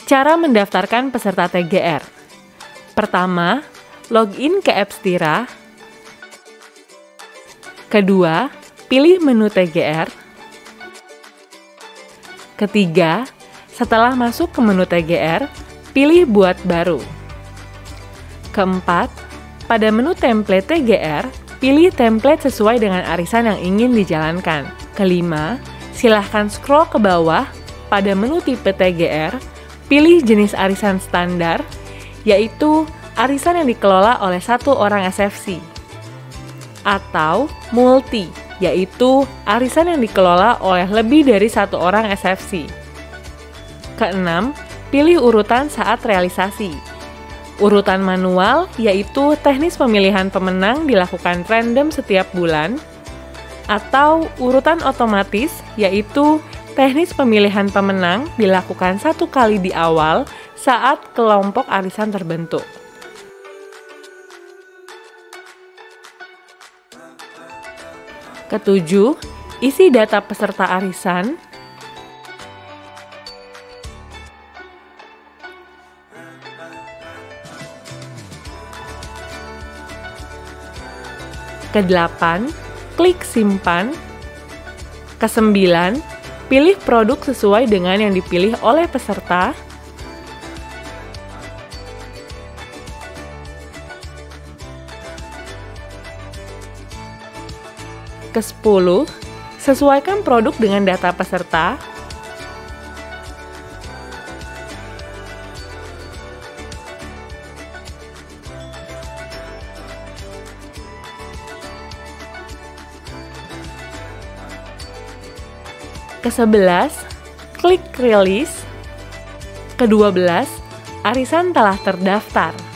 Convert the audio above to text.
Cara mendaftarkan peserta TGR. Pertama, login ke Appstira. Kedua, pilih menu TGR. Ketiga, setelah masuk ke menu TGR, pilih buat baru. Keempat, pada menu template TGR, pilih template sesuai dengan arisan yang ingin dijalankan. Kelima, silahkan scroll ke bawah pada menu tipe TGR, pilih jenis arisan standar, yaitu arisan yang dikelola oleh satu orang SFC. Atau multi, yaitu arisan yang dikelola oleh lebih dari satu orang SFC. Keenam, pilih urutan saat realisasi. Urutan manual, yaitu teknis pemilihan pemenang dilakukan random setiap bulan. Atau urutan otomatis, yaitu teknis pemilihan pemenang dilakukan satu kali di awal saat kelompok arisan terbentuk. Ketujuh, isi data peserta arisan. Kedelapan, klik simpan. Kesembilan, pilih produk sesuai dengan yang dipilih oleh peserta. Ke-10, sesuaikan produk dengan data peserta. Ke-11, klik release. Ke-12, arisan telah terdaftar.